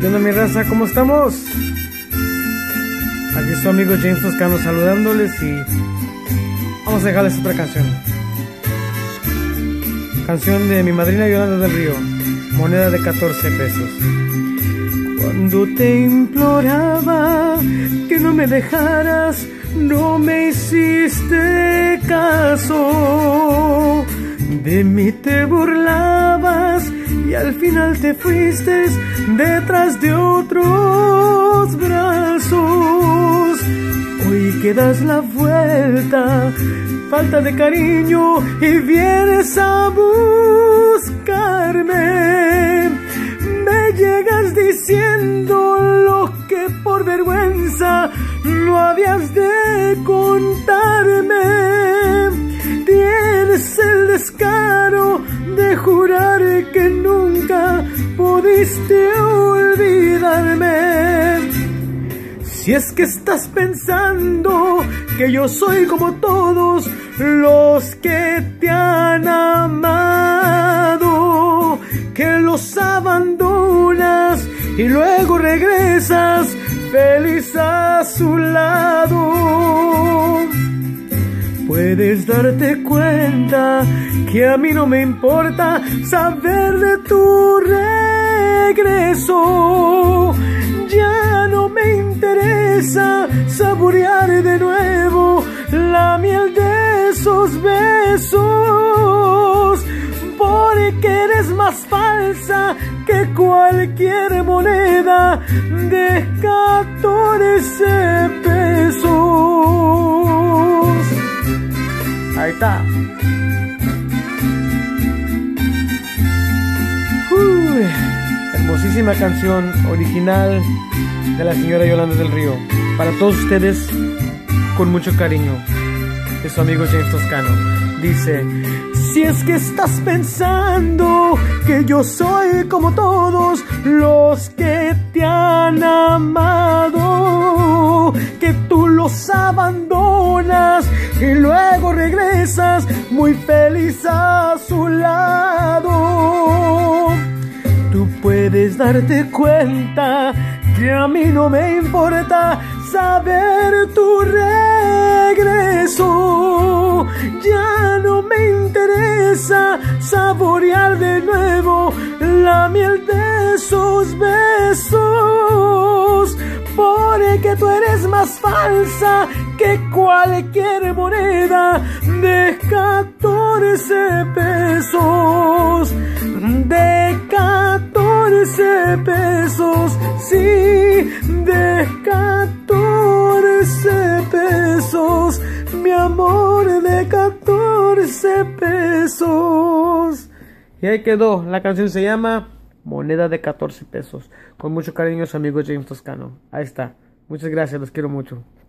¿Qué onda, mi raza? ¿Cómo estamos? Aquí su amigo James Toscano saludándoles y vamos a dejarles otra canción. Canción de mi madrina Yolanda del Río, moneda de 14 pesos. Cuando te imploraba que no me dejaras, no me hiciste caso. De mí te burlabas y al final te fuiste detrás de otros brazos. Hoy que das la vuelta, falta de cariño y vienes a buscarme. Me llegas diciendo lo que por vergüenza no habías de contarme. Tienes el descaro de jurar que nunca pudiste olvidarme. Si es que estás pensando que yo soy como todos los que te han amado, que los abandonas y luego regresas feliz a su lado, puedes darte cuenta que a mí no me importa saber de tu regreso. Ya no me interesa saborear de nuevo la miel de esos besos, porque eres más falsa que cualquier moneda de 14 pesos. Ahí está. Hermosísima canción original de la señora Yolanda del Río. Para todos ustedes, con mucho cariño, de su amigo James Toscano. Dice: si es que estás pensando que yo soy como todos los que te han amado, que tú los abandonas y luego regresas muy feliz a su lado, tú puedes darte cuenta que a mí no me importa saber tu regreso. Ya no me interesa saborear de nuevo la miel de esos besos, porque tú eres más falsa que cualquier moneda de 14 pesos. De 14 pesos, sí, de 14 pesos, mi amor, de 14 pesos. Y ahí quedó, la canción se llama Moneda de 14 pesos. Con mucho cariño, su amigo James Toscano. Ahí está. Muchas gracias, los quiero mucho.